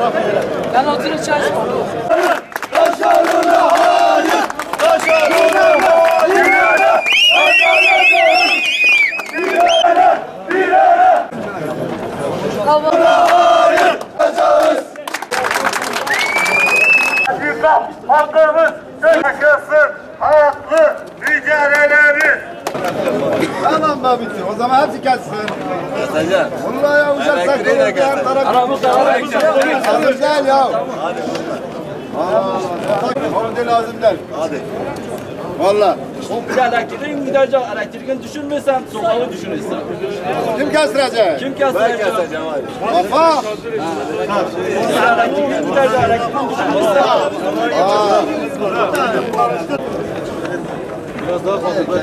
Ben oturup çay ısmarlıyorum. Başarına hayır! Başarına hayır! Hayır! Kaçarız! Hakkımız yaşasın, haklı mücadelemiz. Tamam mı bitti? O zaman hepsi gelsin. Vallahi ya uçak sektörü diğer taraf. Hazır değil ya. Hadi lazım değil. Hadi. Vallahi. Elektriğin gidecek, elektriğin düşürmürsen sokağı düşürürsen. Kim kestirecek? Kim kesecek? Kafa. Elektriğin gidecek, elektriğin düşürmürsen. Biraz daha fazla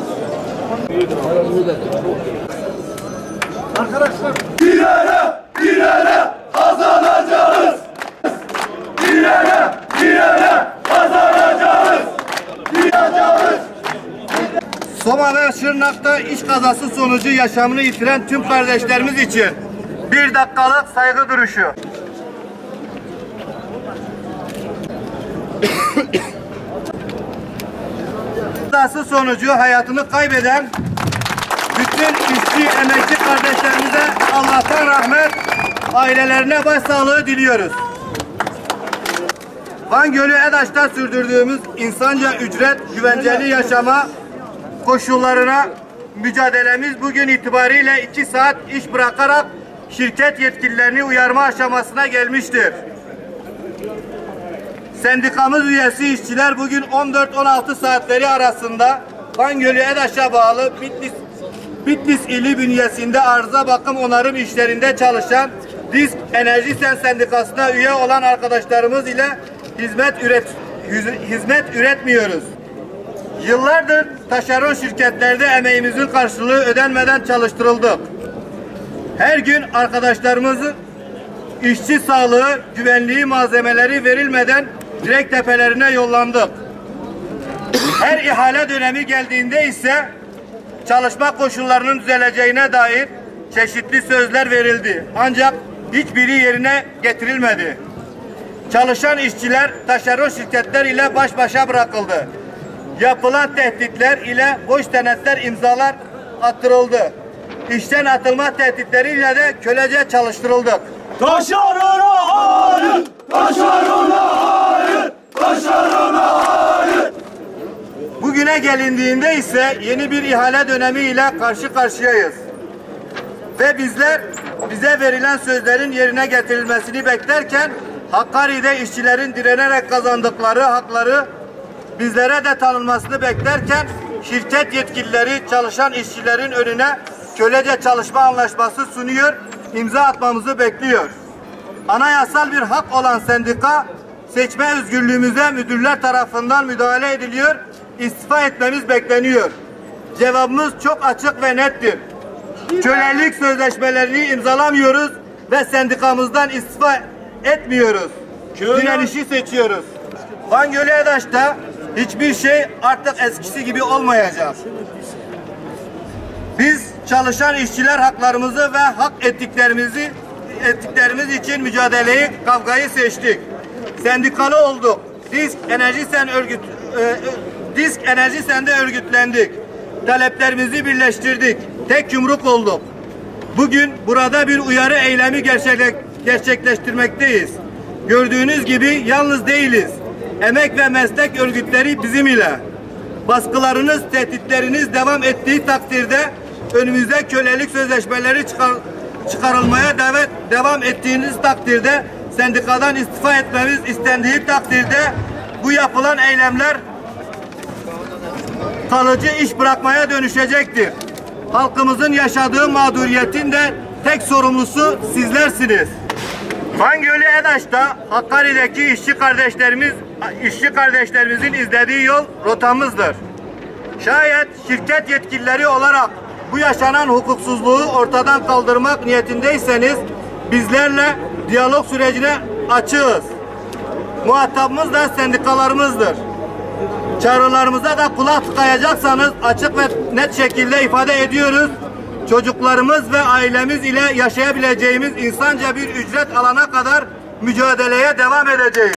arkadaşlar. Bir ele kazanacağız. Bir ele kazanacağız. Soma ve Şırnak'ta iş kazası sonucu yaşamını yitiren tüm kardeşlerimiz için 1 dakikalık saygı duruşu. Kazası sonucu hayatını kaybeden bütün işçi, emekçi kardeşlerimize Allah'tan rahmet, ailelerine başsağlığı diliyoruz. Van Gölü Edaş'ta sürdürdüğümüz insanca ücret, güvenceli yaşama koşullarına mücadelemiz bugün itibariyle 2 saat iş bırakarak şirket yetkililerini uyarma aşamasına gelmiştir. Sendikamız üyesi işçiler bugün 14-16 saatleri arasında Van Gölü Edaş'a bağlı Bitlis ili bünyesinde arıza bakım onarım işlerinde çalışan Disk Enerjisen Sendikası'na üye olan arkadaşlarımız ile hizmet üretmiyoruz. Yıllardır taşeron şirketlerde emeğimizin karşılığı ödenmeden çalıştırıldık. Her gün arkadaşlarımızın işçi sağlığı, güvenliği malzemeleri verilmeden direkt tepelerine yollandık. Her ihale dönemi geldiğinde ise çalışma koşullarının düzeleceğine dair çeşitli sözler verildi. Ancak hiçbiri yerine getirilmedi. Çalışan işçiler taşeron şirketler ile baş başa bırakıldı. Yapılan tehditler ile boş senetler imzalar attırıldı. İşten atılma tehditleriyle de kölece çalıştırıldık. Taşerona hayır! Taşerona hayır! Taşerona hayır! Bugüne gelindiğinde ise yeni bir ihale dönemi ile karşı karşıyayız. Ve bizler bize verilen sözlerin yerine getirilmesini beklerken Hakkari'de işçilerin direnerek kazandıkları hakları bizlere de tanınmasını beklerken şirket yetkilileri çalışan işçilerin önüne kölece çalışma anlaşması sunuyor, imza atmamızı bekliyor. Anayasal bir hak olan sendika seçme özgürlüğümüze müdürler tarafından müdahale ediliyor, istifa etmemiz bekleniyor. Cevabımız çok açık ve nettir. Kölelik sözleşmelerini imzalamıyoruz ve sendikamızdan istifa etmiyoruz. Direnişi seçiyoruz. Van Gölü Edaş'ta hiçbir şey artık eskisi gibi olmayacak. Biz çalışan işçiler haklarımızı ve hak ettiklerimiz için mücadeleyi, kavgayı seçtik. Sendikalı olduk. Disk Enerjisen'de örgütlendik. Taleplerimizi birleştirdik. Tek yumruk olduk. Bugün burada bir uyarı eylemi gerçekleştirmekteyiz. Gördüğünüz gibi yalnız değiliz. Emek ve meslek örgütleri bizim ile. Baskılarınız, tehditleriniz devam ettiği takdirde önümüzde kölelik sözleşmeleri çıkarılmaya devam ettiğiniz takdirde sendikadan istifa etmemiz istendiği takdirde bu yapılan eylemler kalıcı iş bırakmaya dönüşecektir. Halkımızın yaşadığı mağduriyetin de tek sorumlusu sizlersiniz. Van Gölü Edaş'ta Hakkari'deki işçi kardeşlerimizin izlediği yol rotamızdır. Şayet şirket yetkilileri olarak bu yaşanan hukuksuzluğu ortadan kaldırmak niyetindeyseniz bizlerle diyalog sürecine açığız. Muhatabımız da sendikalarımızdır. Çağrılarımıza da kulak tıkayacaksanız açık ve net şekilde ifade ediyoruz. Çocuklarımız ve ailemiz ile yaşayabileceğimiz insanca bir ücret alana kadar mücadeleye devam edeceğiz.